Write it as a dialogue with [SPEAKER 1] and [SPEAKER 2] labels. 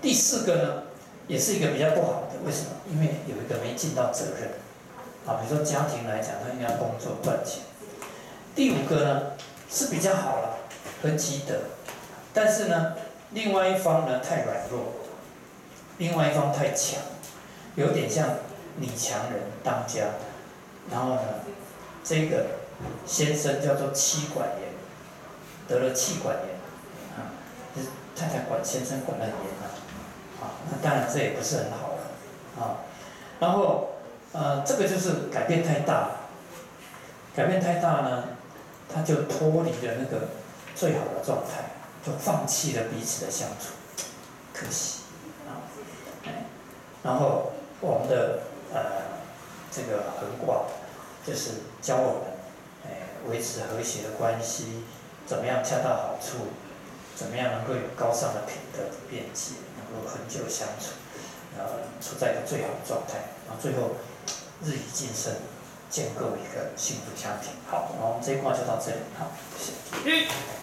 [SPEAKER 1] 第4个呢，也是一个比较不好的，为什么？因为有一个没尽到责任。啊，比如说家庭来讲，他应该工作赚钱。第5个呢是比较好了，很积德，但是呢，另外一方呢太软弱，另外一方太强，有点像女强人当家。然后呢，这个先生叫做妻管严，得了气管炎，啊，就是太太管先生管得很严啊，那当然这也不是很好了，啊，然后这个就是改变太大，改变太大呢，他就脱离了那个最好的状态，就放弃了彼此的相处，可惜啊，然后我们的这个横卦就是教我们维持和谐的关系，怎么样恰到好处，怎么样能够有高尚的品德辩解，能够恒久相处，处在一个最好的状态，然后最后日以继升，建构一个幸福家庭。好，然后我们这一卦就到这里，好，谢谢。